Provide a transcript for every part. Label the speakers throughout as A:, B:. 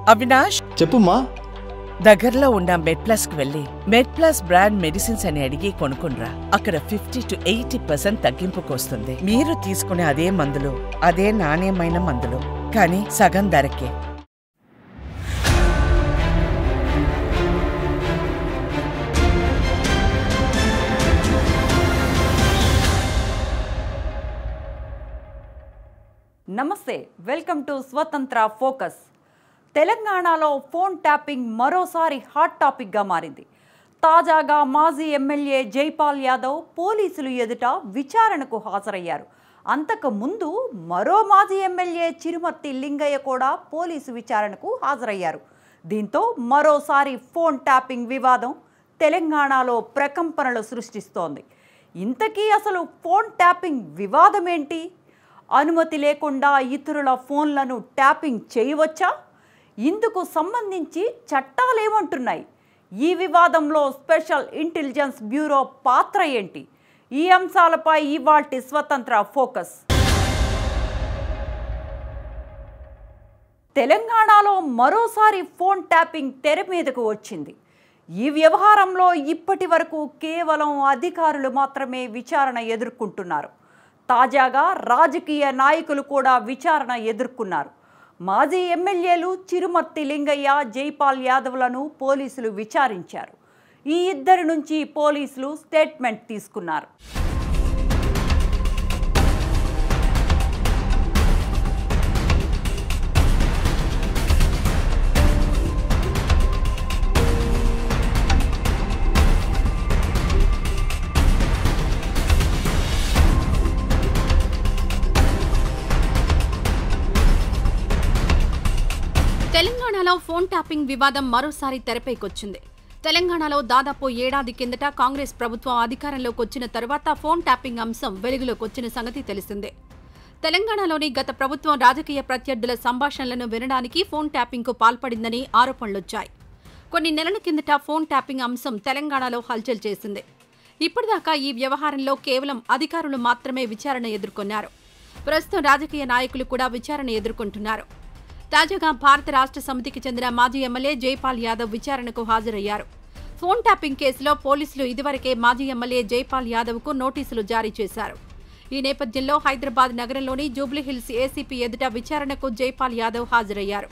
A: అవినాష్
B: చెప్పుమా.
A: దగ్గరలో ఉన్న మెడ్ప్లస్ కు వెళ్ళి మెడ్ప్లస్ బ్రాండ్ మెడిసిన్స్ అని అడిగి కొనుక్కునరా. అక్కడ 50 to 80% తగ్గింపుకు వస్తుంది. మీరు తీసుకునే అదే మందులు, అదే నాణ్యమైన మందులు, కానీ సగం ధరకే.
C: నమస్తే, వెల్కమ్ టు స్వతంత్ర ఫోకస్. తెలంగాణలో ఫోన్ ట్యాపింగ్ మరోసారి హాట్ టాపిక్గా మారింది. తాజాగా మాజీ ఎమ్మెల్యే జైపాల్ యాదవ్ పోలీసులు ఎదుట విచారణకు హాజరయ్యారు. అంతకు ముందు మరో మాజీ ఎమ్మెల్యే చిరుమర్తి లింగయ్య కూడా పోలీసు విచారణకు హాజరయ్యారు. దీంతో మరోసారి ఫోన్ ట్యాపింగ్ వివాదం తెలంగాణలో ప్రకంపనలు సృష్టిస్తోంది. ఇంతకీ అసలు ఫోన్ ట్యాపింగ్ వివాదం ఏంటి? అనుమతి లేకుండా ఇతరుల ఫోన్లను ట్యాపింగ్ చేయవచ్చా? ఇందుకు సంబంధించి చట్టాలేమంటున్నాయి? ఈ వివాదంలో స్పెషల్ ఇంటెలిజెన్స్ బ్యూరో పాత్ర ఏంటి? ఈ అంశాలపై ఇవాల్టి స్వతంత్ర ఫోకస్. తెలంగాణలో మరోసారి ఫోన్ ట్యాపింగ్ తెర మీదకు వచ్చింది. ఈ వ్యవహారంలో ఇప్పటి వరకు కేవలం అధికారులు మాత్రమే విచారణ ఎదుర్కొంటున్నారు. తాజాగా రాజకీయ నాయకులు కూడా విచారణ ఎదుర్కొన్నారు. మాజీ ఎమ్మెల్యేలు చిరుమర్తి లింగయ్య, జైపాల్ యాదవ్లను పోలీసులు విచారించారు. ఈ ఇద్దరి నుంచి పోలీసులు స్టేట్మెంట్ తీసుకున్నారు.
D: తెలంగాణలో ఫోన్ ట్యాపింగ్ వివాదం మరోసారి తెరపైకొచ్చింది. తెలంగాణలో దాదాపు ఏడాది కిందట కాంగ్రెస్ ప్రభుత్వం అధికారంలోకి వచ్చిన తర్వాత ఫోన్ ట్యాపింగ్ అంశం వెలుగులోకి వచ్చిన సంగతి తెలిసిందే. తెలంగాణలోని గత ప్రభుత్వం రాజకీయ ప్రత్యర్థుల సంభాషణలను వినడానికి ఫోన్ ట్యాపింగ్కు పాల్పడిందని ఆరోపణలొచ్చాయి. కొన్ని నెలల కిందట ఫోన్ ట్యాపింగ్ అంశం తెలంగాణలో హల్చల్ చేసింది. ఇప్పటిదాకా ఈ వ్యవహారంలో కేవలం అధికారులు మాత్రమే విచారణ ఎదుర్కొన్నారు. ప్రస్తుతం రాజకీయ నాయకులు కూడా విచారణ ఎదుర్కొంటున్నారు. తాజాగా భారత రాష్ట్ర సమితికి చెందిన మాజీ ఎమ్మెల్యే జైపాల్ యాదవ్ విచారణకు హాజరయ్యారు. ఫోన్ ట్యాపింగ్ కేసులో పోలీసులు ఇదివరకే మాజీ ఎమ్మెల్యే జైపాల్ యాదవ్కు నోటీసులు జారీ చేశారు. ఈ నేపథ్యంలో హైదరాబాద్ నగరంలోని జూబ్లీహిల్స్ ఏసీపీ ఎదుట విచారణకు జైపాల్ యాదవ్ హాజరయ్యారు.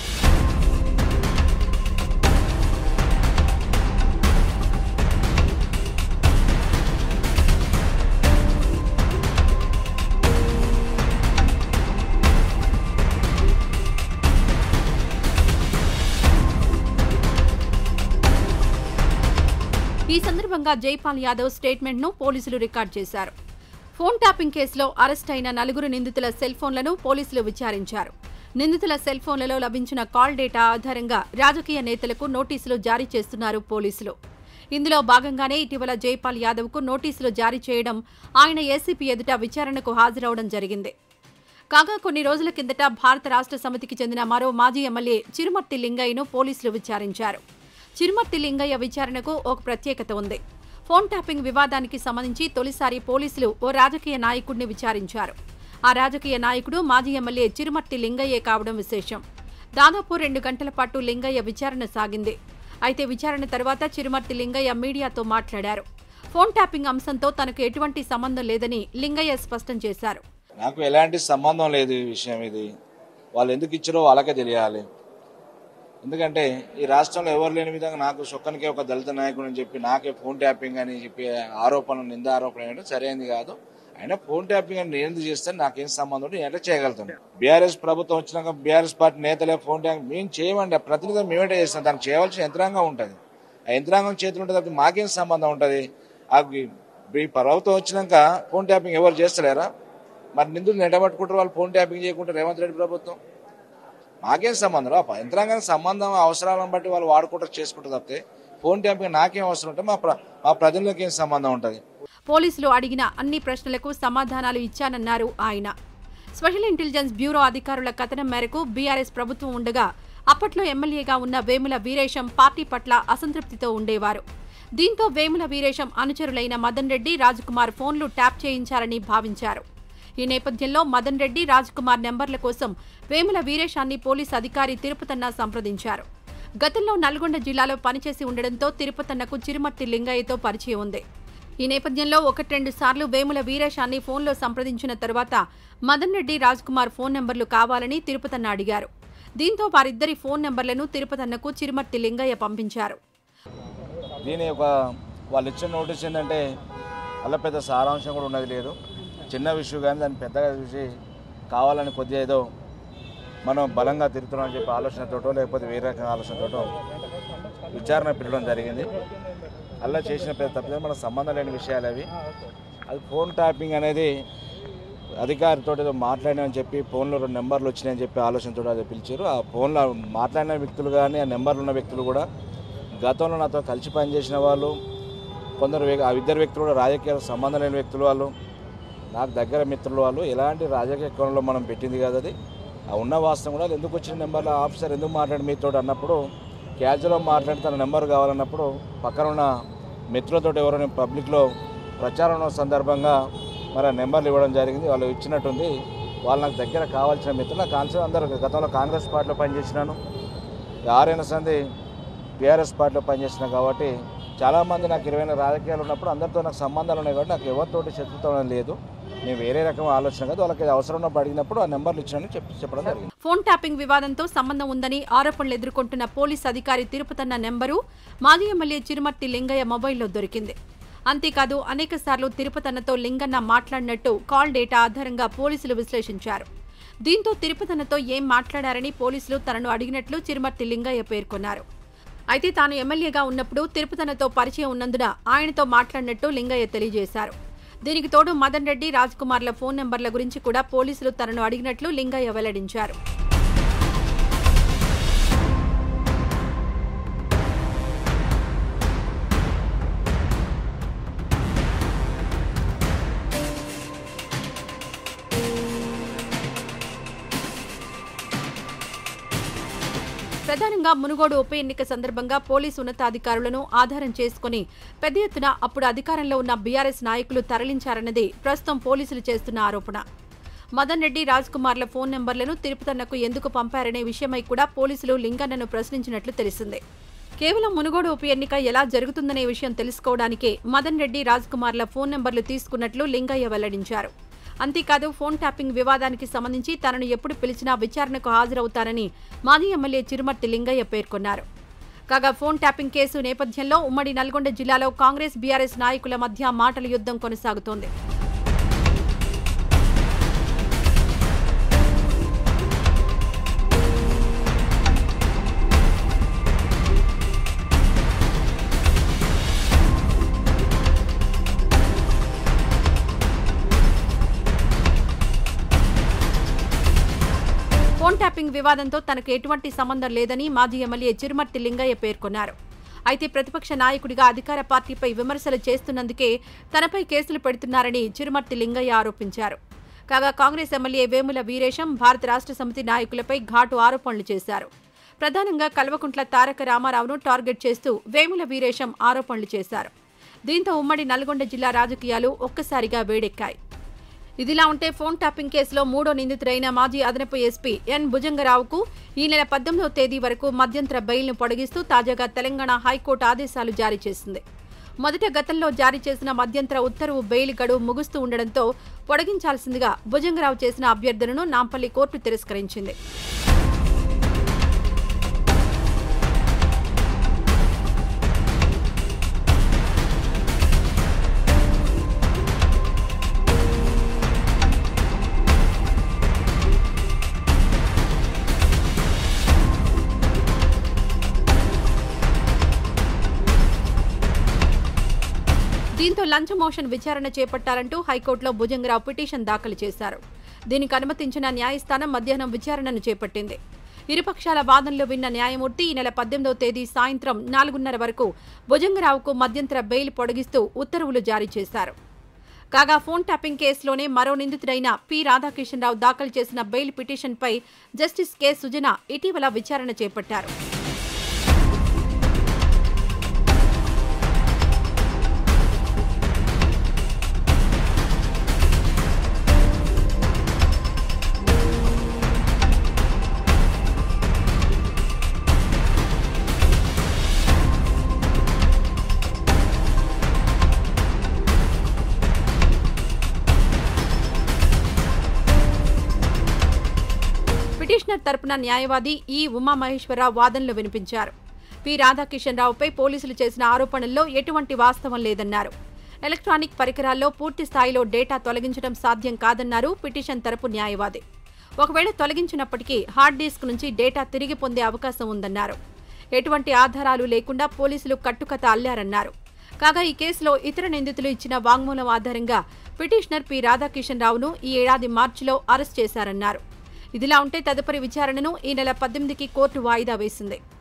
D: ఈ సందర్భంగా జైపాల్ యాదవ్ స్టేట్మెంట్ను పోలీసులు రికార్డు చేశారు. ఫోన్ ట్యాపింగ్ కేసులో అరెస్ట్ అయిన 4 నిందితుల సెల్ ఫోన్లను పోలీసులు విచారించారు. నిందితుల సెల్ ఫోన్లలో లభించిన కాల్ డేటా ఆధారంగా రాజకీయ నేతలకు నోటీసులు జారీ చేస్తున్నారు పోలీసులు. ఇందులో భాగంగానే ఇటీవల జైపాల్ యాదవ్కు నోటీసులు జారీ చేయడం, ఆయన ఏసీపీ ఎదుట విచారణకు హాజరవడం జరిగింది. కాగా కొన్ని రోజుల కిందట భారత రాష్ట్ర సమితికి చెందిన మరో మాజీ ఎమ్మెల్యే చిరుమర్తి లింగయ్యను పోలీసులు విచారించారు. చిరుమర్తి లింగయ్య విచారణకు ఒక ప్రత్యేకత ఉంది. ఫోన్ ట్యాపింగ్ వివాదానికి సంబంధించి తొలిసారి పోలీసులు ఓ రాజకీయ నాయకుడిని విచారించారు. ఆ రాజకీయ నాయకుడు మాజీ ఎమ్మెల్యే చిరుమర్తి లింగయ్యే కావడం విశేషం. దాదాపు 2 గంటల పాటు లింగయ్య విచారణ సాగింది. అయితే విచారణ తర్వాత చిరుమర్తి లింగయ్య మీడియాతో మాట్లాడారు. ఫోన్ ట్యాపింగ్ అంశంతో తనకు ఎటువంటి సంబంధం లేదని లింగయ్య స్పష్టం చేశారు.
E: నాకు ఎలాంటి సంబంధం లేదు ఈ విషయం. ఇది వాళ్ళు ఎందుకు ఇచ్చారో వాళ్ళకే తెలియాలి. ఎందుకంటే ఈ రాష్ట్రంలో ఎవరు లేని విధంగా నాకు చొక్కనికే ఒక దళిత నాయకుడు అని చెప్పి నాకే ఫోన్ ట్యాపింగ్ అని చెప్పి ఆరోపణలు, నింద ఆరోపణ చేయడం సరైనది కాదు. అయినా ఫోన్ ట్యాపింగ్ అని నేను ఎందుకు చేస్తాను, నాకేం సంబంధం ఉంటే నేను చేయగలుగుతాను. బీఆర్ఎస్ ప్రభుత్వం వచ్చినాక బీఆర్ఎస్ పార్టీ నేతలే ఫోన్ ట్యాపింగ్ మేము చేయమండి, ప్రతినిధి మేమే చేస్తాం. దానికి చేయవలసిన యంత్రాంగం ఉంటుంది. ఆ యంత్రాంగం చేతులు ఉంటుంది తప్ప మాకేం సంబంధం ఉంటుంది? ఈ ప్రభుత్వం వచ్చినాక ఫోన్ ట్యాపింగ్ ఎవరు చేస్తలేరా? మరి నిందులు నెట్టబట్టుకుంటారు వాళ్ళు ఫోన్ ట్యాపింగ్ చేయకుంటారు రేవంత్ రెడ్డి ప్రభుత్వం. మాకేం సంబంధం? యంత్రాంగానికి సంబంధం అవసరాలను బట్టి వాళ్ళు వాడుకుంటారు, చేసుకుంటారు తప్పితే ఫోన్ ట్యాపింగ్ నాకేం అవసరం ఉంటే మా ప్రజలకు ఏం సంబంధం ఉంటుంది?
D: పోలీసులు అడిగిన అన్ని ప్రశ్నలకు సమాధానాలు ఇచ్చానన్నారు ఆయన. స్పెషల్ ఇంటెలిజెన్స్ బ్యూరో అధికారుల కథనం మేరకు బీఆర్ఎస్ ప్రభుత్వం ఉండగా అప్పట్లో ఎమ్మెల్యేగా ఉన్న వేముల వీరేశం పార్టీ పట్ల అసంతృప్తితో ఉండేవారు. దీంతో వేముల వీరేశం అనుచరులైన మదన్ రెడ్డి, రాజ్కుమార్ ఫోన్లు ట్యాప్ చేయించారని భావించారు. ఈ నేపథ్యంలో మదన్ రెడ్డి, రాజ్ కుమార్ నెంబర్ల కోసం వేముల వీరేశాన్ని పోలీసు అధికారి తిరుపతన్న సంప్రదించారు. గతంలో నల్గొండ జిల్లాలో పనిచేసి ఉండడంతో తిరుపతన్నకు చిరుమర్తి లింగయ్యతో పరిచయం ఉంది. ఈ నేపథ్యంలో 1-2 సార్లు వేముల వీరేశాన్ని ఫోన్లో సంప్రదించిన తర్వాత మదన్ రెడ్డి, రాజ్ కుమార్ ఫోన్ నెంబర్లు కావాలని తిరుపతన్న అడిగారు. దీంతో వారిద్దరి ఫోన్ నెంబర్లను తిరుపతన్నకు చిరుమర్తి లింగయ్య పంపించారు.
E: దీని వాళ్ళు ఇచ్చిన నోటీస్ ఏంటంటే అలా పెద్ద సారాంశం కూడా ఉన్నది లేదు, చిన్న విషయం కానీ దాన్ని పెద్దగా చూసి కావాలని కొద్దిగా ఏదో మనం బలంగా తిరుగుతున్నామని చెప్పి ఆలోచనతోటో లేకపోతే వేరే రకమైన ఆలోచనతోటో విచారణ పిలవడం జరిగింది. అలా చేసిన పెద్ద తప్పితే మనకు సంబంధం లేని విషయాలు అవి. అది ఫోన్ ట్యాపింగ్ అనేది అధికారితో ఏదో మాట్లాడినని చెప్పి ఫోన్లో 2 నెంబర్లు వచ్చినాయని చెప్పి ఆలోచనతో అది పిలిచారు. ఆ ఫోన్లో మాట్లాడిన వ్యక్తులు కానీ ఆ నెంబర్లు ఉన్న వ్యక్తులు కూడా గతంలో నాతో కలిసి పనిచేసిన వాళ్ళు, కొందరు ఆ ఇద్దరు వ్యక్తులు కూడా రాజకీయాలకు సంబంధం లేని వ్యక్తులు, వాళ్ళు నాకు దగ్గర మిత్రులు, వాళ్ళు ఎలాంటి రాజకీయ కోణంలో మనం పెట్టింది కాదు. అది ఆ ఉన్న వాస్తవం కూడా ఎందుకు వచ్చిన నెంబర్లో ఆఫీసర్ ఎందుకు మాట్లాడి మీతో అన్నప్పుడు క్యాజువల్గా మాట్లాడి తన నెంబర్ కావాలన్నప్పుడు పక్కన ఉన్న మిత్రులతో ఎవరైనా పబ్లిక్లో ప్రచారం సందర్భంగా మరి ఆ నెంబర్లు ఇవ్వడం జరిగింది. వాళ్ళు ఇచ్చినట్టుంది. వాళ్ళు నాకు దగ్గర కావాల్సిన మిత్రులు, నా కాన్సెప్ట్ అందరూ గతంలో కాంగ్రెస్ పార్టీలో పనిచేసినాను, ఆర్ఎన్ సంది టీఆర్ఎస్ పార్టీలో పనిచేసినా కాబట్టి చాలామంది నాకు 20 రాజకీయాలు ఉన్నప్పుడు అందరితో నాకు సంబంధాలు ఉన్నాయి కాబట్టి నాకు ఎవరితోటి శత్రుత్వం లేదు. నేను వేరే రకం ఆలోచన కాదు, వాళ్ళకి అవసరం ఉన్నప్పుడు అడిగినప్పుడు ఆ నెంబర్లు ఇచ్చానని చెప్పడం జరిగింది.
D: ఫోన్ ట్యాపింగ్ వివాదంతో సంబంధం ఉందని ఆరోపణలు ఎదుర్కొంటున్న పోలీస్ అధికారి తిరుపతన్న నెంబరు మాజీ ఎమ్మెల్యే చిరుమర్తి లింగయ్య మొబైల్లో దొరికింది. అంతేకాదు అనేక సార్లు తిరుపతన్నతో లింగన్న మాట్లాడినట్టు కాల్ డేటా ఆధారంగా పోలీసులు విశ్లేషించారు. దీంతో తిరుపతన్నతో ఏం మాట్లాడారని పోలీసులు తనను అడిగినట్లు చిరుమర్తి లింగయ్య పేర్కొన్నారు. అయితే తాను ఎమ్మెల్యేగా ఉన్నప్పుడు తిరుపతన్నతో పరిచయం ఉన్నందున ఆయనతో మాట్లాడినట్టు లింగయ్య తెలియజేశారు. దీనికి తోడు మదన్ రెడ్డి, రాజ్ కుమార్ల ఫోన్ నెంబర్ల గురించి కూడా పోలీసులు తనను అడిగినట్లు లింగయ్య వెల్లడించారు. ప్రధానంగా మునుగోడు ఉప ఎన్నిక సందర్భంగా పోలీసు ఉన్నతాధికారులను ఆధారం చేసుకుని పెద్ద ఎత్తున అప్పుడు అధికారంలో ఉన్న బీఆర్ఎస్ నాయకులు తరలించారన్నది ప్రస్తుతం పోలీసులు చేస్తున్న ఆరోపణ. మదన్ రెడ్డి, రాజ్ కుమార్ల ఫోన్ నెంబర్లను తిరుపతన్నకు ఎందుకు పంపారనే విషయమై కూడా పోలీసులు లింగన్నను ప్రశ్నించినట్లు తెలిసింది. కేవలం మునుగోడు ఉప ఎన్నిక ఎలా జరుగుతుందనే విషయం తెలుసుకోవడానికే మదన్ రెడ్డి, రాజ్ కుమార్ల ఫోన్ నెంబర్లు తీసుకున్నట్లు లింగయ్య వెల్లడించారు. అంతేకాదు ఫోన్ ట్యాపింగ్ వివాదానికి సంబంధించి తనను ఎప్పుడు పిలిచినా విచారణకు హాజరవుతారని మాజీ ఎమ్మెల్యే చిరుమర్తి లింగయ్య పేర్కొన్నారు. కాగా ఫోన్ ట్యాపింగ్ కేసు నేపథ్యంలో ఉమ్మడి నల్గొండ జిల్లాలో కాంగ్రెస్, బీఆర్ఎస్ నాయకుల మధ్య మాటల యుద్ధం కొనసాగుతోంది. ఫోన్ ట్యాపింగ్ వివాదంతో తనకు ఎటువంటి సంబంధం లేదని మాజీ ఎమ్మెల్యే చిరుమర్తి లింగయ్య పేర్కొన్నారు. అయితే ప్రతిపక్ష నాయకుడిగా అధికార పార్టీపై విమర్శలు చేస్తున్నందుకే తనపై కేసులు పెడుతున్నారని చిరుమర్తి లింగయ్య ఆరోపించారు. కాగా కాంగ్రెస్ ఎమ్మెల్యే వేముల వీరేశం భారత రాష్ట్ర సమితి నాయకులపై ఘాటు ఆరోపణలు చేశారు. ప్రధానంగా కల్వకుంట్ల తారక రామారావును టార్గెట్ చేస్తూ వేముల వీరేశం ఆరోపణలు చేశారు. దీంతో ఉమ్మడి నల్గొండ జిల్లా రాజకీయాలు ఒక్కసారిగా వేడెక్కాయి. ఇదిలా ఉంటే ఫోన్ ట్యాపింగ్ కేసులో 3వ నిందితుడైన మాజీ అదనపు ఎస్పీ ఎన్ భుజంగరావుకు ఈ నెల 18వ తేదీ వరకు మధ్యంతర బెయిల్ను పొడిగిస్తూ తాజాగా తెలంగాణ హైకోర్టు ఆదేశాలు జారీ చేసింది. మొదట గతంలో జారీ చేసిన మధ్యంతర ఉత్తర్వు బెయిల్ గడువు ముగుస్తూ ఉండడంతో పొడిగించాల్సిందిగా భుజంగరావు చేసిన అభ్యర్థనను నాంపల్లి కోర్టు తిరస్కరించింది. దీంతో లంచ్ మోషన్ విచారణ చేపట్టాలంటూ హైకోర్టులో భుజంగరావు పిటిషన్ దాఖలు చేశారు. దీనికి అనుమతించిన న్యాయస్థానం మధ్యాహ్నం విచారణను చేపట్టింది. ఇరుపక్షాల వాదనలు విన్న న్యాయమూర్తి ఈ నెల 18వ తేదీ సాయంత్రం 4:30 వరకు భుజంగరావుకు మధ్యంతర బెయిల్ పొడిగిస్తూ ఉత్తర్వులు జారీ చేశారు. కాగా ఫోన్ ట్యాపింగ్ కేసులోనే మరో నిందితుడైన పి రాధాకిషన్రావు దాఖలు చేసిన బెయిల్ పిటిషన్పై జస్టిస్ కె సుజన ఇటీవల విచారణ చేపట్టారు. పిటిషనర్ తరపున న్యాయవాది ఈ ఉమామహేశ్వరరావు వాదనలు వినిపించారు. పి రాధాకిషన్ రావుపై పోలీసులు చేసిన ఆరోపణల్లో ఎటువంటి వాస్తవం లేదన్నారు. ఎలక్ట్రానిక్ పరికరాల్లో పూర్తి స్థాయిలో డేటా తొలగించడం సాధ్యం కాదన్నారు పిటిషన్ తరపు న్యాయవాది. ఒకవేళ తొలగించినప్పటికీ హార్డ్ డిస్క్ నుంచి డేటా తిరిగి పొందే అవకాశం ఉందన్నారు. ఎటువంటి ఆధారాలు లేకుండా పోలీసులు కట్టుకథ అల్లారన్నారు. కాగా ఈ కేసులో ఇతర నిందితులు ఇచ్చిన వాంగ్మూలం ఆధారంగా పిటిషనర్ పి రాధాకిషన్ రావును ఈ ఏడాది మార్చిలో అరెస్ట్ చేశారన్నారు. ఇదిలా ఉంటే తదుపరి విచారణను ఈ నెల 18కి కోర్టు వాయిదా వేసింది.